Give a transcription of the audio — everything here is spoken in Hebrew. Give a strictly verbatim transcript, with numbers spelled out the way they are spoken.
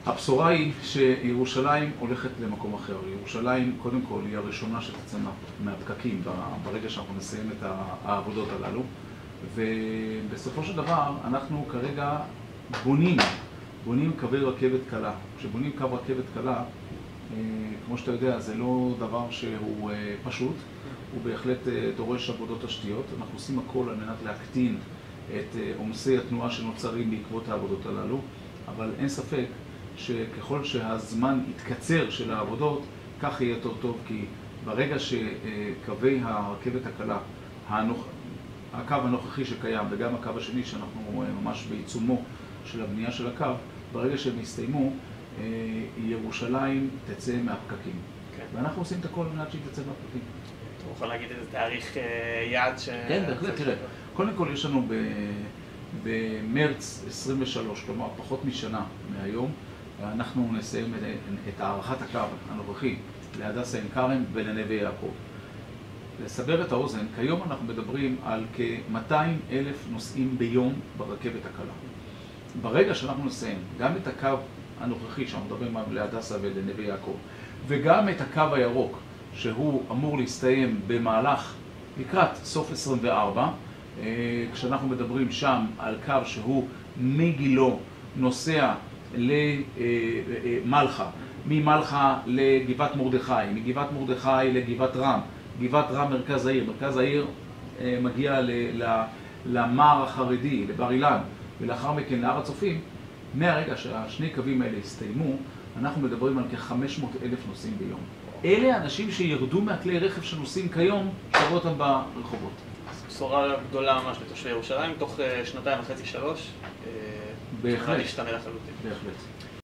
הבשורה היא שירושלים הולכת למקום אחר. ירושלים, קודם כל, היא הראשונה שתצא מהפקקים ברגע שאנחנו נסיים את העבודות הללו. ובסופו של דבר, אנחנו כרגע בונים, בונים קווי רכבת קלה. כשבונים קו רכבת קלה, כמו שאתה יודע, זה לא דבר שהוא פשוט, הוא בהחלט דורש עבודות תשתיות. אנחנו עושים הכל על מנת להקטין את עומסי התנועה שנוצרים בעקבות העבודות הללו, אבל אין ספק שככל שהזמן יתקצר של העבודות, כך יהיה יותר טוב, כי ברגע שקווי הרכבת הקלה, הנוכ... הקו הנוכחי שקיים וגם הקו השני שאנחנו ממש בעיצומו של הבנייה של הקו, ברגע שהם יסתיימו, ירושלים תצא מהפקקים. כן. ואנחנו עושים את הכל על מנת שהיא תצא מהפקקים. אתה יכול להגיד איזה תאריך יעד ש... כן, בהחלט, תראה. קודם כל יש לנו במרץ עשרים ושלוש, כלומר פחות משנה מהיום, אנחנו נסיים את הארכת הקו הנוכחי להדסה עין כרם ולנווה יעקב. לסבר את האוזן, כיום אנחנו מדברים על כ-מאתיים אלף נוסעים ביום ברכבת הקלה. ברגע שאנחנו נסיים גם את הקו הנוכחי שאנחנו מדברים על להדסה ולנווה יעקב, וגם את הקו הירוק שהוא אמור להסתיים במהלך לקראת סוף עשרים וארבע, כשאנחנו מדברים שם על קו שהוא מגילו נוסע למלחה, ממלחה לגבעת מרדכי, מגבעת מרדכי לגבעת רם, גבעת רם מרכז העיר, מרכז העיר מגיע למער החרדי, לבר אילן, ולאחר מכן להר הצופים. מהרגע שהשני קווים האלה הסתיימו, אנחנו מדברים על כ-חמש מאות אלף נוסעים ביום. אלה האנשים שירדו מהכלי רכב שנוסעים כיום, שרו אותם ברחובות. בשורה גדולה ממש לתושבי ירושלים, תוך שנתיים וחצי שלוש, בהחלט. להשתנה לחלוטין. בהחלט.